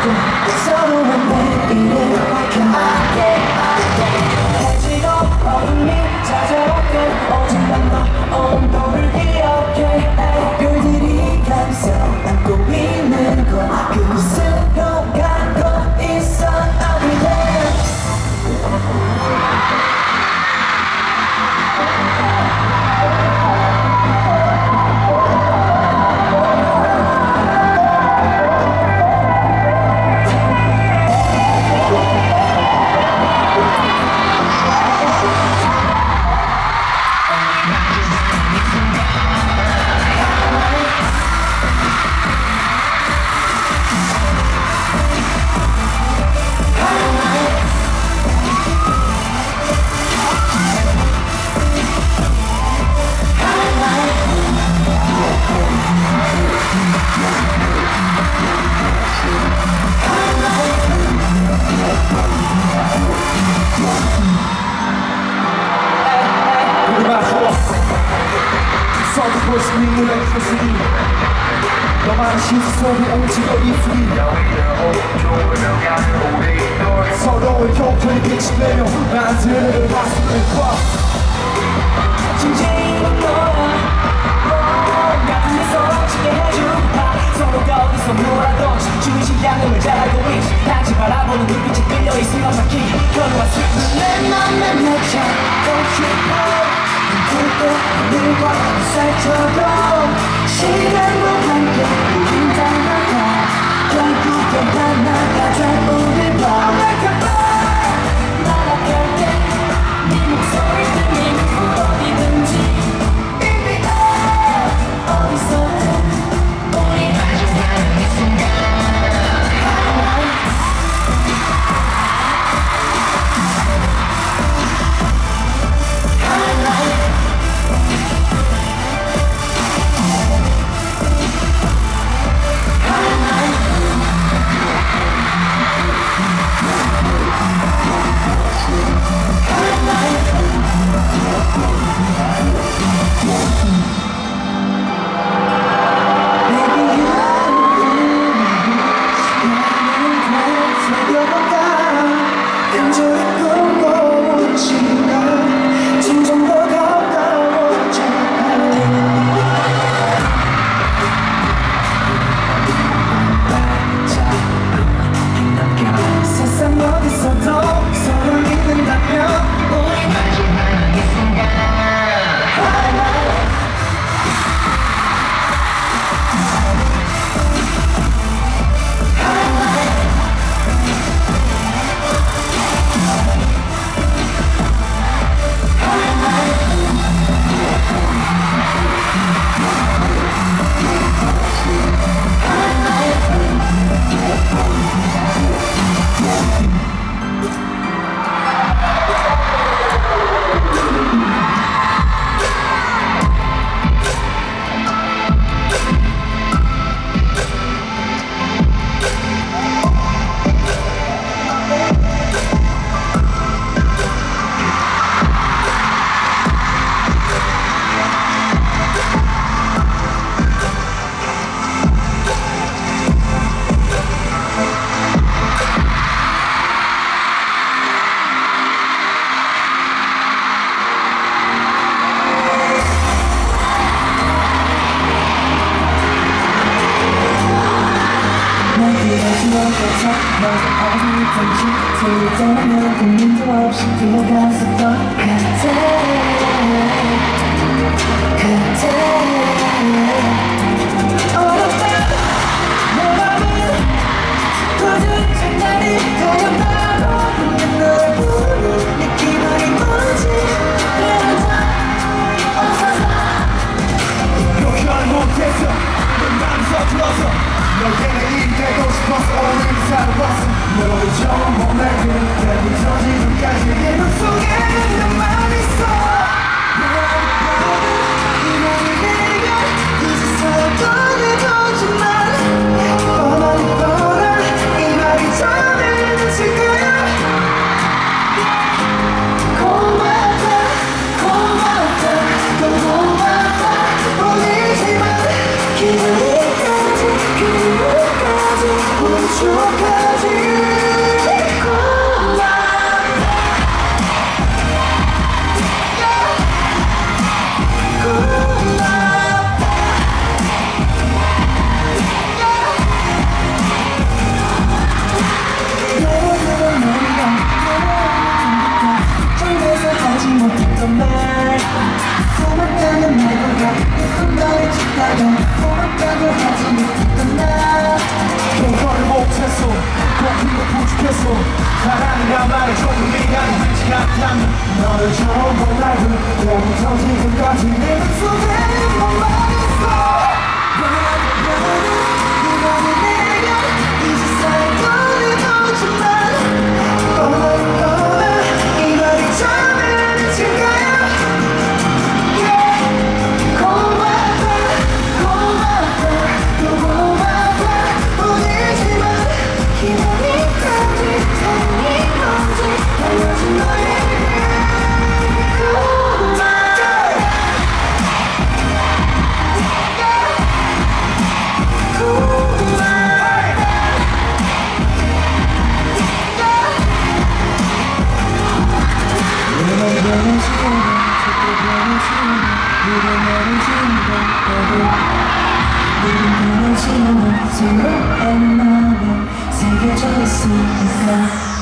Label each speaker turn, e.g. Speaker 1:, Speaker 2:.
Speaker 1: 서로의 내일을 밝혀하게 해지고 어둠이 찾아왔건 어젯밤 너 온도를 기억해 별들이 감싸 안고 있는 건 그곳으로 가고 있어 I'll be there. 너만의 시선 속에 움직여 이 free 서로의 형편이 빛이 내며 만드는 가슴을 꽉 진지한 너야 같은 데서 지게 해줄까 서로가 어디서 놀아도 주위 시향을 잘 알고 있지 다시 바라보는 눈빛이 끌려있으면 막히 걸어와 내 맘에 맺혀 Don't you know 늘과 살처럼 시간과 함께 우린 닮아가 결국엔 하나가 될 우릴 봐 날아갈 때 네 목소리 들리는 곳 어디든지 In the air 어디서든 우리 마주하는 이 순간 들떠면 고민도 없이 들어갔었던 그때 어렵다 내 맘은 굳은 장난이 되었다고 널 부르는 네 기분이 뭔지 그래도 표현 못해서 내 맘이 서툴러서 너에게 일이 되고 싶어서 오늘 살아봤어 너를 처음 본 날 그때 부서지기까지 내 맘속에 내 맘 추억하지 못했던 말 고맙다는 말보다 예쁜 너를 찾다가 고맙다고 하지 못했던 나
Speaker 2: 용서를 못했어 고피가 부족했어 사랑이란 말에 조금 미안해 하지 않다면
Speaker 1: 너를 처음 본 날부터 지금까지 내 맘속에 너만 있어 너는 내가 이 세상에 꺼내보지만 이 말이 참을지가요 고맙다 또 고맙다 뿐이지만 기분이까지 사랑이 뭔지 알려준 너에게 새겨져 있으니까